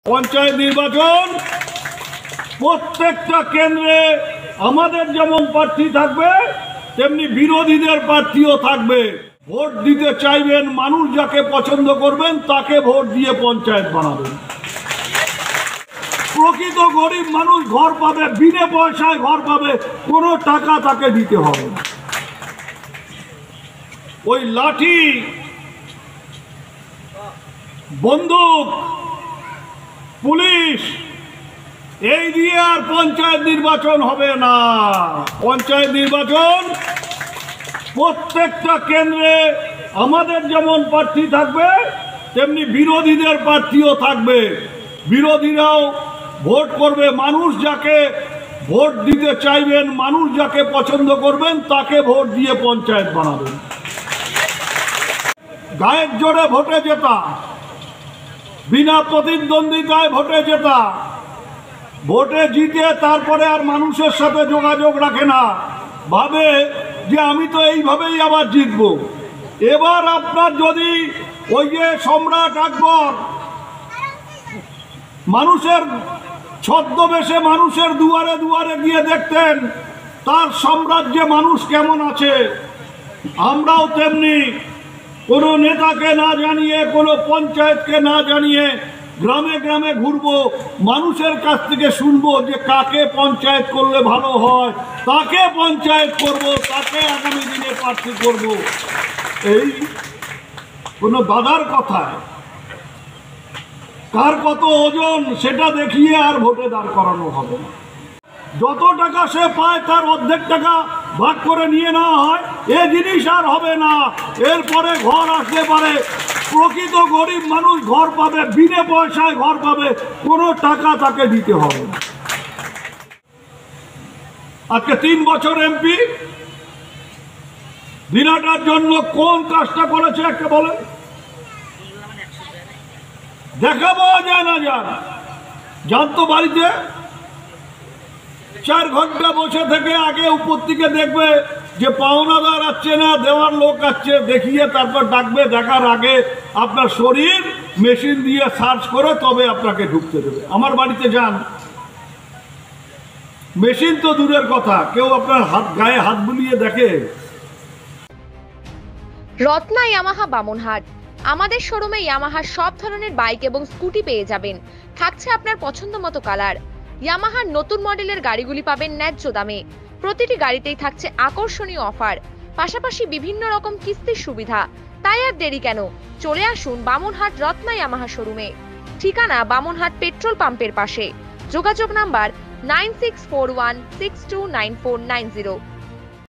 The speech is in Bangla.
পঞ্চায়েত নির্বাচন প্রত্যেকটা কেন্দ্রে আমাদের যেমন প্রার্থী থাকবে তেমনি বিরোধীদের প্রার্থীও থাকবে। ভোট দিতে চাইবেন, মানুষ যাকে পছন্দ করবেন তাকে ভোট দিয়ে পঞ্চায়েত বানাবেন। প্রকৃত গরিব মানুষ ঘর পাবে, বিনা পয়সায় ঘর পাবে, কোনো টাকা তাকে দিতে হবে না। ওই লাঠি, বন্দুক, পুলিশ এই দিয়ে আর পঞ্চায়েত নির্বাচন হবে না। পঞ্চায়েত নির্বাচন প্রত্যেকটা কেন্দ্রে আমাদের যেমন প্রার্থী থাকবে তেমনি বিরোধীদের প্রার্থীও থাকবে। বিরোধীরাও ভোট করবে, মানুষ যাকে ভোট দিতে চাইবেন, মানুষ যাকে পছন্দ করবেন তাকে ভোট দিয়ে পঞ্চায়েত বানাবেন। গায়ের জোরে ভোটে জেতা, বিনা প্রতিদ্বন্দ্বিতায় ভোটে জেতা, ভোটে জিতে তারপরে আর মানুষের সাথে যোগাযোগ রাখে না, ভাবে যে আমি তো এইভাবেই আবার জিতব। এবার আপনার যদি ওই যে সম্রাট আকবর মানুষের ছদ্মবেশে মানুষের দুয়ারে দুয়ারে গিয়ে দেখতেন তার সাম্রাজ্যে মানুষ কেমন আছে, আমরাও তেমনি কোনো নেতাকে না জানিয়ে, কোনো পঞ্চায়েতকে না জানিয়ে গ্রামে গ্রামে ঘুরবো, মানুষের কাছ থেকে শুনবো যে কাকে পঞ্চায়েত করলে ভালো হয়, তাকে পঞ্চায়েত করব, তাকে আগামী দিনে প্রার্থী করব। এই কোনো দাদার কথায় কার কত ওজন সেটা দেখিয়ে আর ভোটে দাঁড় করানো হবে না। যত টাকা সে পায় তার অর্ধেক টাকা ভাগ করে নিয়ে নেওয়া হয়, এ জিনিস আর হবে না। এরপরে ঘর আসতে পারে, প্রকৃত গরিব মানুষ ঘর পাবে, বিনা পয়সায় ঘর পাবে, কোনো টাকা তাকে দিতে হবে না। আজকে 3 বছর এমপি, দিনাটার জন্য কোন কাজটা করেছে একটা বলেন, দেখাবো যায় না জানতো বাড়িতে 4 ঘন্টা বসে থেকে আগে উপর থেকে দেখবে যে পাওনাদার আসছে না, দেওয়ার লোক আসছে, দেখিয়ে তারপর ডাকবে। দেখার আগে আপনার শরীর মেশিন দিয়ে সার্চ করে তবে আপনাকে ঢুকতে দেবে। আমার বাড়িতে যান, মেশিন তো দূরের কথা, কেউ আপনার গায়ে হাত বুলিয়ে দেখে। রত্না ইয়ামাহা বামনহাট, আমাদের শোরুমে ইয়ামাহার সব ধরনের বাইক এবং স্কুটি পেয়ে যাবেন। থাকছে আপনার পছন্দ মতো কালার। ইয়ামাহার নতুন মডেলের গাড়িগুলি পাবেন ন্যায্য দামে। প্রতিটি গাড়িতেই থাকছে আকর্ষণীয় অফার, পাশাপাশি বিভিন্ন রকম কিস্তির সুবিধা। তাই আর দেরি কেন, চলে আসুন বামনহাট রত্না ইয়ামাহা শোরুমে। ঠিকানা বামনহাট পেট্রোল পাম্পের পাশে। যোগাযোগ নাম্বার 9641629490।